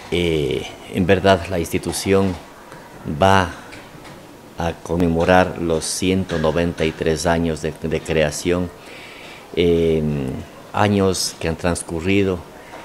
En verdad la institución va a conmemorar los 193 años de creación, años que han transcurrido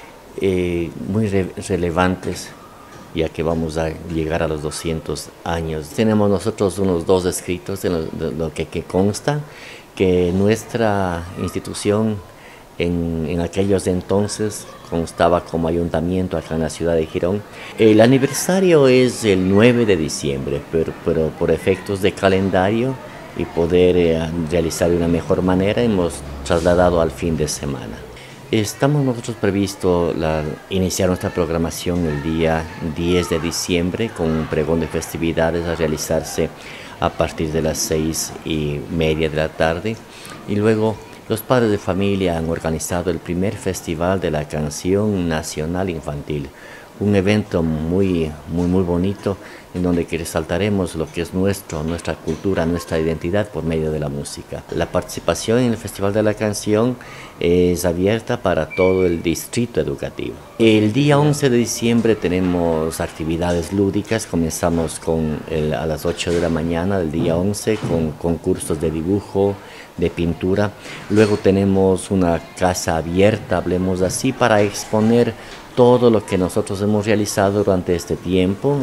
muy relevantes, ya que vamos a llegar a los 200 años. Tenemos nosotros unos 2 escritos de lo que consta que nuestra institución en aquellos entonces constaba como ayuntamiento acá en la ciudad de Girón. El aniversario es el 9 de diciembre, pero por efectos de calendario y poder realizar de una mejor manera hemos trasladado al fin de semana. Estamos nosotros previsto iniciar nuestra programación el día 10 de diciembre con un pregón de festividades a realizarse a partir de las 6:30 de la tarde, y luego los padres de familia han organizado el primer festival de la canción nacional infantil, un evento muy bonito en donde resaltaremos lo que es nuestra cultura, nuestra identidad por medio de la música. La participación en el Festival de la Canción es abierta para todo el distrito educativo. El día 11 de diciembre tenemos actividades lúdicas. Comenzamos a las 8 de la mañana del día 11 con concursos de dibujo, de pintura. Luego tenemos una casa abierta, hablemos así, para exponer todo lo que nosotros hemos realizado durante este tiempo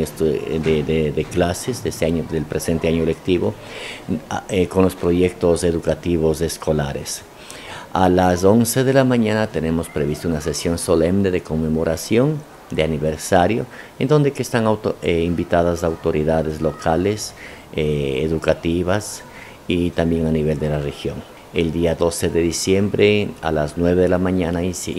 de clases de este año, del presente año lectivo, con los proyectos educativos escolares. A las 11 de la mañana tenemos previsto una sesión solemne de conmemoración de aniversario, en donde están invitadas autoridades locales, educativas y también a nivel de la región. El día 12 de diciembre a las 9 de la mañana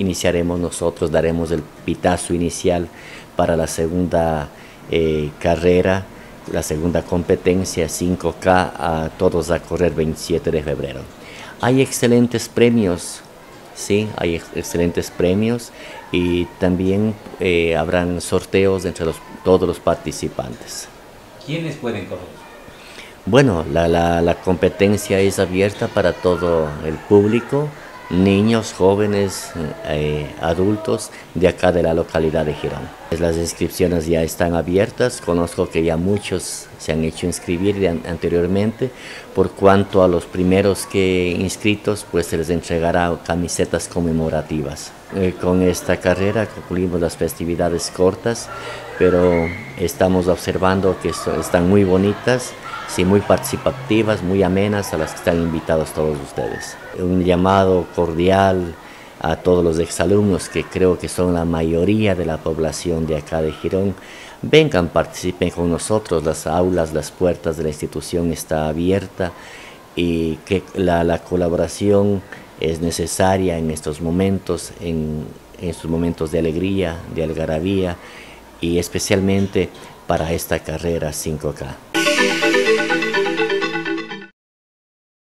daremos el pitazo inicial para la segunda carrera, la segunda competencia 5K, a todos a correr 27 de febrero. Hay excelentes premios, sí, hay excelentes premios, y también habrán sorteos entre todos los participantes. ¿Quiénes pueden correr? Bueno, la competencia es abierta para todo el público, niños, jóvenes, adultos de acá de la localidad de Girón. Las inscripciones ya están abiertas. Conozco que ya muchos se han hecho inscribir anteriormente. Por cuanto a los primeros inscritos, pues se les entregará camisetas conmemorativas. Con esta carrera concluimos las festividades cortas, pero estamos observando que están muy bonitas, sí, muy participativas, muy amenas, a las que están invitados todos ustedes. Un llamado cordial a todos los exalumnos, que creo que son la mayoría de la población de acá de Girón. Vengan, participen con nosotros. Las aulas, las puertas de la institución está abierta, y que la colaboración es necesaria en estos momentos, en estos momentos de alegría, de algarabía, y especialmente para esta carrera 5K.